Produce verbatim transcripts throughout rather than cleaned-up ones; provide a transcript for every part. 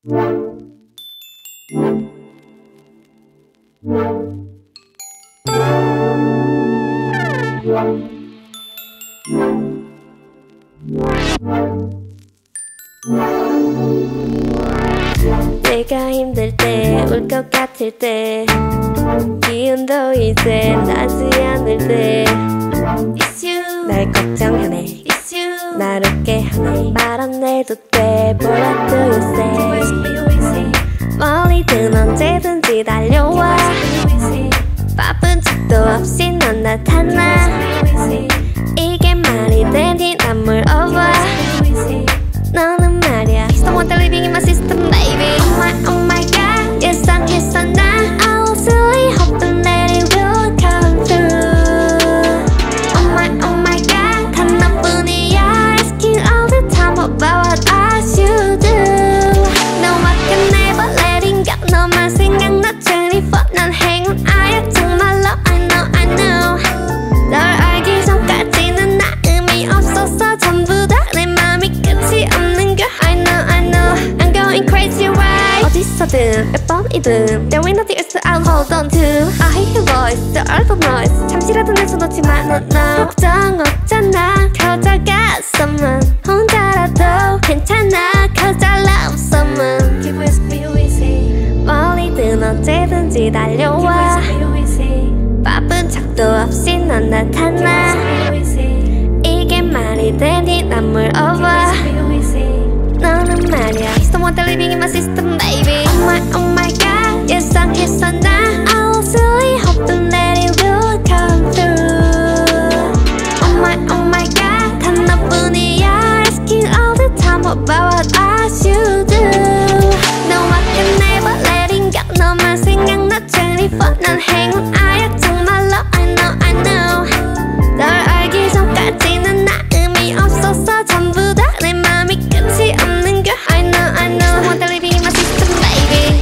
내가 힘들 때, 울 것 같을 때, 기운도 이제 나지 않을 때, 날 걱정하네, 날 웃게 하네. 말 안 해도 돼, what do you say? 멀리든 언제든지 달려와. 바쁜 척도 없이 넌 나타나. 이게 말이 되니 난 물어봐. 너는 말야, He's the one that living in my system, baby. Oh my, oh my god, 예상했어 나. I was really hoping that it will come through. Oh my, oh my god, 단 너뿐이야. Asking all the time about what I should do. No, I can never letting go. 너만 생각나 twenty-four. 난 행운아야 정말로. I know, I know. 널 알기 전까지는 나 의미 없었어. 전부 다 내 맘이 끝이 없는 걸. I know, I know. I'm going crazy, right? 어디서든 몇 번이든 There ain't nothing else that I'll hold on to. I hear your voice, the earth of noise. 잠시라도 내 손 놓지 마, no, no. 걱정 없잖아, cause I got someone. 혼자라도 괜찮아, cause I love someone. Keep it real easy. 멀리든 언제든지 달려와. 바쁜 척도 없이 넌 나타나. 이게 말이 되니 난 물어봐. 너는 말야, He's the one that living in my system, baby. Oh my, oh my god, 예상했어 나. I was really hoping that it will come through. Oh my, oh my god, 단 너뿐이야. Asking all the time about what I should do. No, I can never letting go. 너만 생각나 twenty-four. 난 행운아야 정말로. I know, I know. 널 알기 전까지는 나 의미 없었어. 전부 다 내 맘이 끝이 없는 걸. I know, I know. The one that living in my system, baby.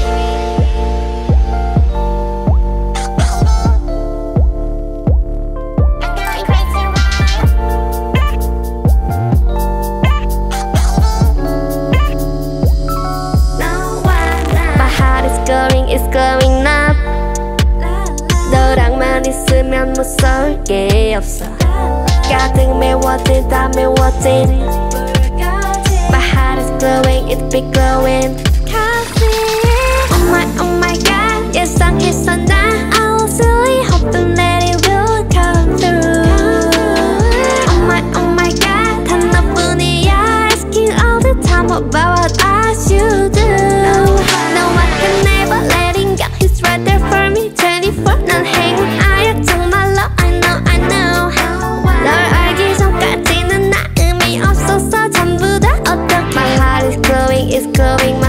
My heart is going, it's going up. 너랑만 있으면 무서울 게 없어. 가득 메워진 다 메워진. My heart is glowing, it's been glowing. Oh my, oh my god, 예상했어 나. I was really hoping that it will come through. Oh my, oh my god, 단 너뿐이야. Asking all the time about what I should do. No, I can never letting go. He's right there for me twenty-four. 난 행운아야 정말로. I know, I know. 널 알기 전까지는 나 의미 없었어. 전부 다 어떤. My heart is glowing, it's glowing.